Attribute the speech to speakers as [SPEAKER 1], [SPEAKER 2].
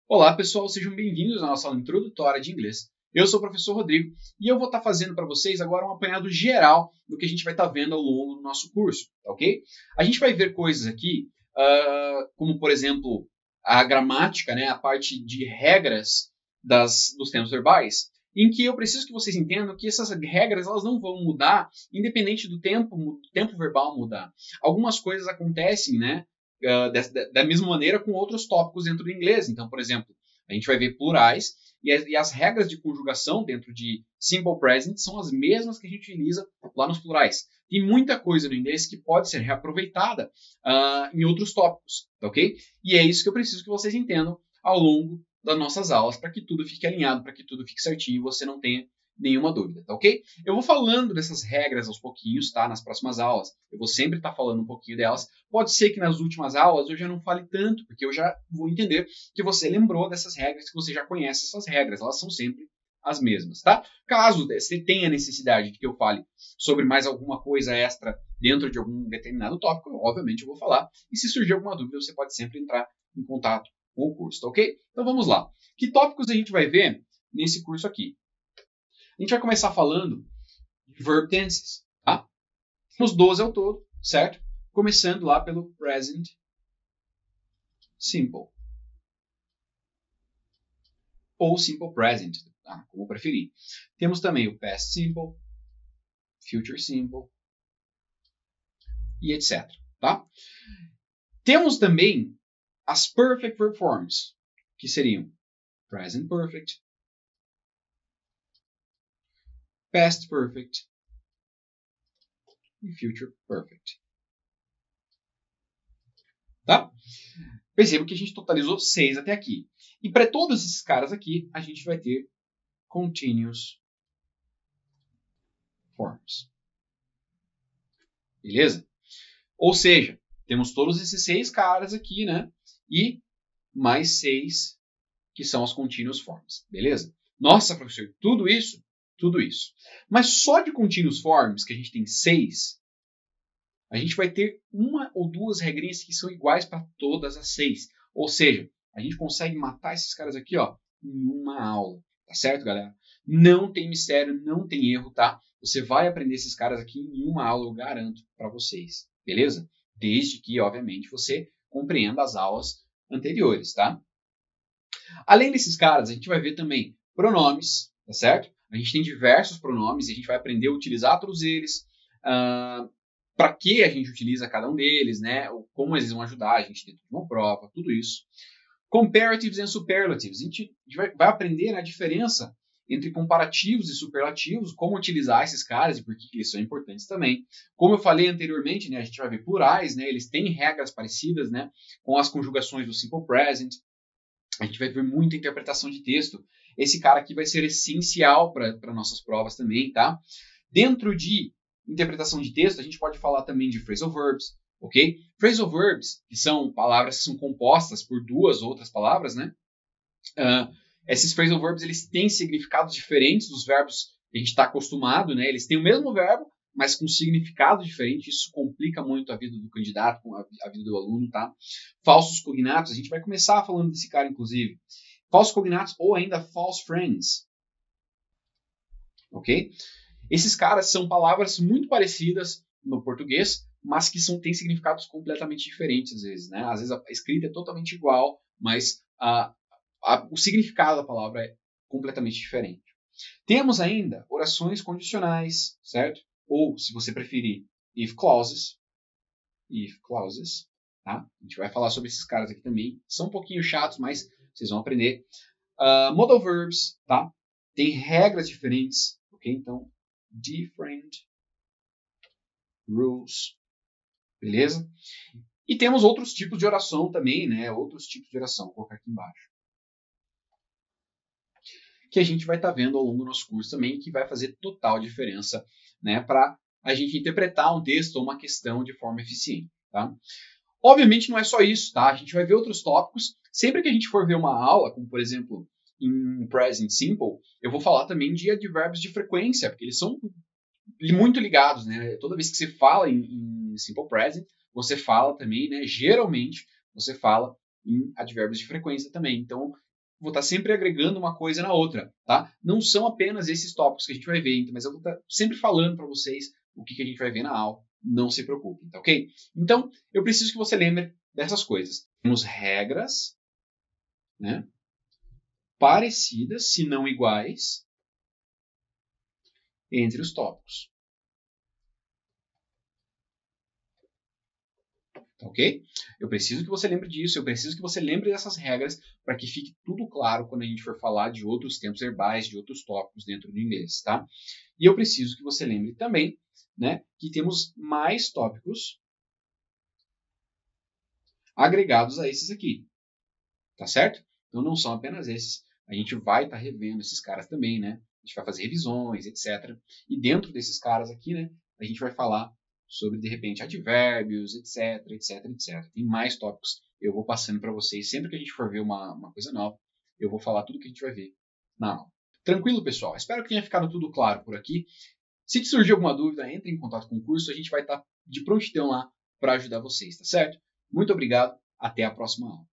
[SPEAKER 1] Olá, pessoal, sejam bem-vindos à nossa aula introdutória de inglês. Eu sou o professor Rodrigo e eu vou estar fazendo para vocês agora um apanhado geral do que a gente vai estar vendo ao longo do nosso curso, tá ok? A gente vai ver coisas aqui, como, por exemplo, a gramática, né, a parte de regras dos tempos verbais, em que eu preciso que vocês entendam que essas regras elas não vão mudar independente do tempo verbal mudar. Algumas coisas acontecem, né, da mesma maneira com outros tópicos dentro do inglês. Então, por exemplo, a gente vai ver plurais e as regras de conjugação dentro de simple present são as mesmas que a gente utiliza lá nos plurais. Tem muita coisa no inglês que pode ser reaproveitada em outros tópicos, tá ok? E é isso que eu preciso que vocês entendam ao longo das nossas aulas, para que tudo fique alinhado, para que tudo fique certinho e você não tenha nenhuma dúvida, tá ok? Eu vou falando dessas regras aos pouquinhos, tá? Nas próximas aulas. Eu vou sempre estar falando um pouquinho delas. Pode ser que nas últimas aulas eu já não fale tanto, porque eu já vou entender que você lembrou dessas regras, que você já conhece essas regras. Elas são sempre as mesmas, tá? Caso você tenha necessidade de que eu fale sobre mais alguma coisa extra dentro de algum determinado tópico, obviamente eu vou falar. E se surgir alguma dúvida, você pode sempre entrar em contato com o curso, tá ok? Então vamos lá. Que tópicos a gente vai ver nesse curso aqui? A gente vai começar falando de verb tenses, tá? Temos 12 ao todo, certo? Começando lá pelo present simple. Ou simple present, tá? Como preferir. Temos também o past simple, future simple e etc, tá? Temos também as perfect verb forms, que seriam present perfect, past perfect e future perfect. Tá? Perceba que a gente totalizou 6 até aqui. E para todos esses caras aqui, a gente vai ter continuous forms. Beleza? Ou seja, temos todos esses 6 caras aqui, né? E mais 6 que são as continuous forms. Beleza? Nossa, professor, tudo isso? Tudo isso. Mas só de continuous forms, que a gente tem 6, a gente vai ter uma ou duas regrinhas que são iguais para todas as 6. Ou seja, a gente consegue matar esses caras aqui, ó, em uma aula. Tá certo, galera? Não tem mistério, não tem erro, tá? Você vai aprender esses caras aqui em uma aula, eu garanto para vocês. Beleza? Desde que, obviamente, você compreenda as aulas anteriores, tá? Além desses caras, a gente vai ver também pronomes, tá certo? A gente tem diversos pronomes e a gente vai aprender a utilizar todos eles. Para que a gente utiliza cada um deles, né? Como eles vão ajudar a gente dentro de uma prova, tudo isso. Comparatives and superlatives. A gente vai aprender a diferença entre comparativos e superlativos, como utilizar esses caras e por que eles são importantes também. Como eu falei anteriormente, né, a gente vai ver plurais, né, eles têm regras parecidas, né, com as conjugações do simple present. A gente vai ver muita interpretação de texto. Esse cara aqui vai ser essencial para nossas provas também, tá? Dentro de interpretação de texto, a gente pode falar também de phrasal verbs, ok? Phrasal verbs, que são palavras que são compostas por duas outras palavras, né? Esses phrasal verbs, eles têm significados diferentes dos verbos que a gente está acostumado, né? Eles têm o mesmo verbo, mas com significado diferente. Isso complica muito a vida do candidato, a vida do aluno, tá? Falsos cognatos, a gente vai começar falando desse cara, inclusive. Falsos cognatos ou ainda false friends, ok? Esses caras são palavras muito parecidas no português, mas que têm significados completamente diferentes às vezes, né? Às vezes a escrita é totalmente igual, mas o significado da palavra é completamente diferente. Temos ainda orações condicionais, certo? Ou, se você preferir, if clauses. If clauses, tá? A gente vai falar sobre esses caras aqui também. São um pouquinho chatos, mas vocês vão aprender. Modal verbs, tá? Tem regras diferentes, ok? Então, different rules, beleza? E temos outros tipos de oração também, né? Outros tipos de oração, vou colocar aqui embaixo. Que a gente vai estar vendo ao longo do nosso curso também, que vai fazer total diferença, né? Para a gente interpretar um texto ou uma questão de forma eficiente, tá? Obviamente não é só isso, tá? A gente vai ver outros tópicos. Sempre que a gente for ver uma aula, como por exemplo em present simple, eu vou falar também de advérbios de frequência, porque eles são muito ligados, né? Toda vez que você fala em simple present, você fala também, né? Geralmente você fala em advérbios de frequência também. Então vou estar sempre agregando uma coisa na outra, tá? Não são apenas esses tópicos que a gente vai ver, mas eu vou estar sempre falando para vocês o que a gente vai ver na aula. Não se preocupem, tá ok? Então, eu preciso que você lembre dessas coisas. Temos regras, né? Parecidas, se não iguais, entre os tópicos. Tá ok? Eu preciso que você lembre disso, eu preciso que você lembre dessas regras para que fique tudo claro quando a gente for falar de outros tempos verbais, de outros tópicos dentro do inglês, tá? E eu preciso que você lembre também, né, que temos mais tópicos agregados a esses aqui, tá certo? Então não são apenas esses, a gente vai estar revendo esses caras também, né? A gente vai fazer revisões, etc. E dentro desses caras aqui, né, a gente vai falar sobre, de repente, advérbios, etc, etc, etc. Tem mais tópicos. Eu vou passando para vocês. Sempre que a gente for ver uma coisa nova, eu vou falar tudo que a gente vai ver na aula. Tranquilo, pessoal? Espero que tenha ficado tudo claro por aqui. Se te surgir alguma dúvida, entre em contato com o curso. A gente vai estar de prontidão lá para ajudar vocês, tá certo? Muito obrigado. Até a próxima aula.